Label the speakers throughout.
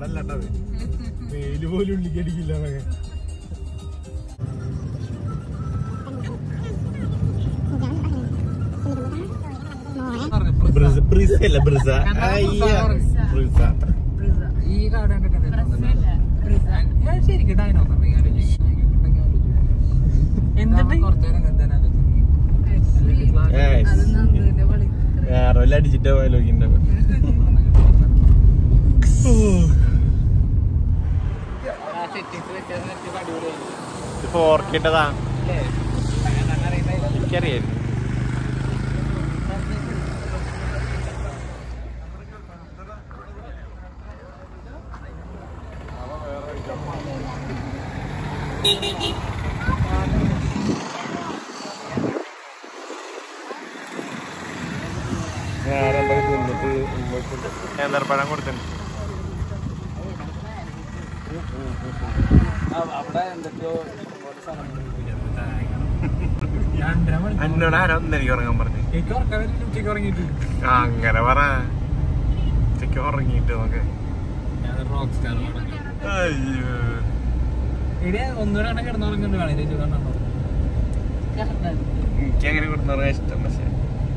Speaker 1: അതല്ലട്ടത് വെയില് പോലും ഉള്ളിക്കടിക്കില്ല.
Speaker 2: ഈ കാട് ശരിക്കും ഡൈനോസർ
Speaker 1: അടിച്ചിട്ട് പോയാലോക്കിന്റെ ഫോർക്കിട്ടതാ എനിക്കറിയായിരുന്നു. നേന്ത്രപ്പഴം കൊടുത്തിട്ടുണ്ട്. എന്നോട് ആരോ ഒന്നെനിക്ക് ഉറങ്ങാൻ പറഞ്ഞു. അങ്ങനെ പറ, ഉച്ചക്ക് ഉറങ്ങിട്ട് നോക്കെ.
Speaker 2: ഒന്നുകൂടെ കിടന്നുറങ്ങുന്നുണ്ട്.
Speaker 1: എനിക്ക് അങ്ങനെ കിടന്നുറങ്ങാൻ ഇഷ്ടം. പക്ഷെ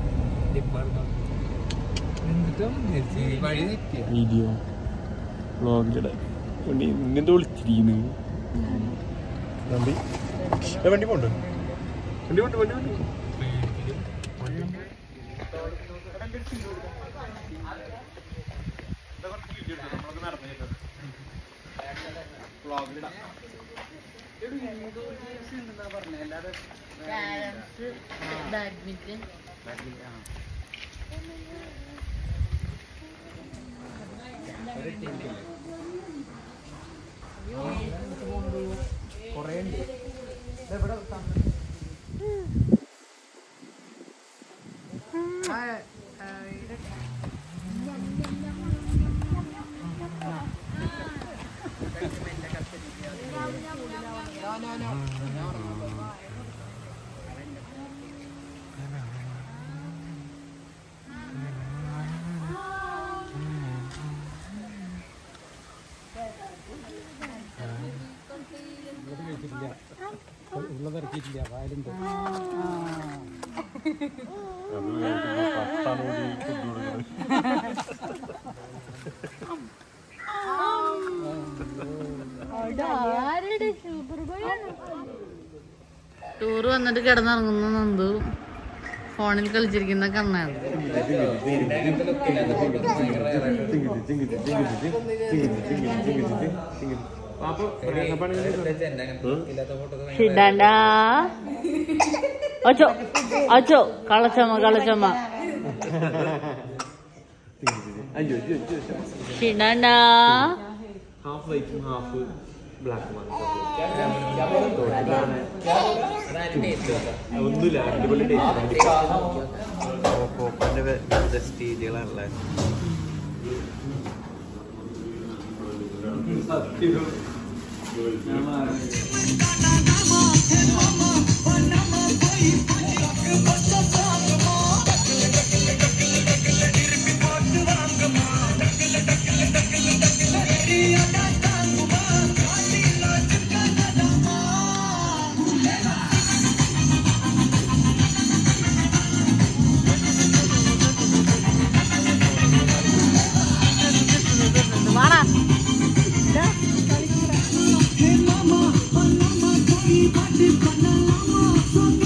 Speaker 1: വീഡിയോ വ്ളോഗിലിടെ ഇന്നെന്താ വിളിച്ചിരിക്കുന്നു? വണ്ടി പോണ്ട്, വണ്ടി പോണ്ട്, വണ്ടി പോണ്ട്.
Speaker 3: ബാഡ്മിന്റൺ
Speaker 2: ഉള്ളതിറക്കിയിട്ടില്ല, വയലുണ്ട്.
Speaker 3: ടൂറ് വന്നിട്ട് കിടന്നിറങ്ങുന്ന നന്ദു ഫോണിൽ കളിച്ചിരിക്കുന്ന കണ്ണാണ്. ഷിഡാണ്ടാ അച്ചോ അച്ചോ കളച്ചമ്മ കളച്ചമ്മ ഷിഡാണ്ടാ
Speaker 1: ഒന്നുമില്ല, അടിപൊളി ടേസ്റ്റ് രീതികളാണല്ലേ.
Speaker 3: Mama,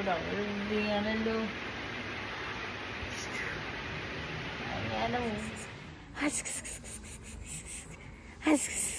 Speaker 3: വീണല്ലോ അങ്ങനെ